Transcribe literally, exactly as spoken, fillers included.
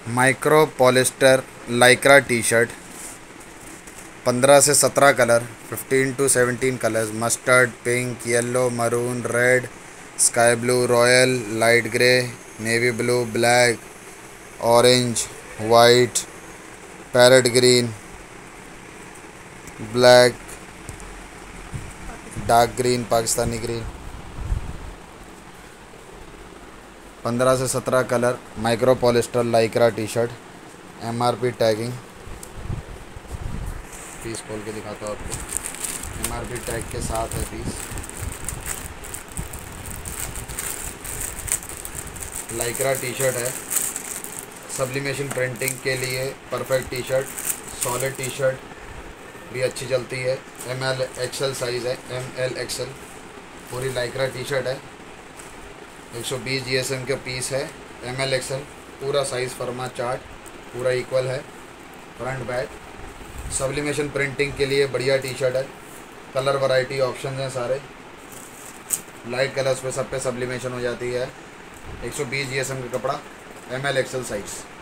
Micro polyester Lycra T shirt, पंद्रह से सत्रह colour, fifteen to seventeen colours, mustard, pink, yellow, maroon, red, sky blue, royal, light grey, navy blue, black, orange, white, parrot green, black, dark green, Pakistani green, पंद्रह से सत्रह colour, micro polyester Lycra T shirt, M R P tagging, piece खोल के दिखाता हूँ आपको, M R P tag के साथ है पीस। लाइक्रा टी शर्ट है, सब्लिमेशन प्रिंटिंग के लिए perfect T shirt, solid T shirt भी अच्छी चलती है। एम एल एक्सएल साइज़ है, एम एल एक्सएल पूरी लाइक्रा टी शर्ट है, एक सौ बीस जी एस एम का पीस है। एम एल एक्सएल पूरा साइज़ फर्मा चार्ट पूरा इक्वल है, फ्रंट बैक। सब्लिमेशन प्रिंटिंग के लिए बढ़िया टी शर्ट है, कलर वैरायटी ऑप्शन हैं सारे, लाइट कलर्स पे सब पे सब्लिमेशन हो जाती है। एक सौ बीस जी एस एम का कपड़ा, एम एल एक्सएल साइज़।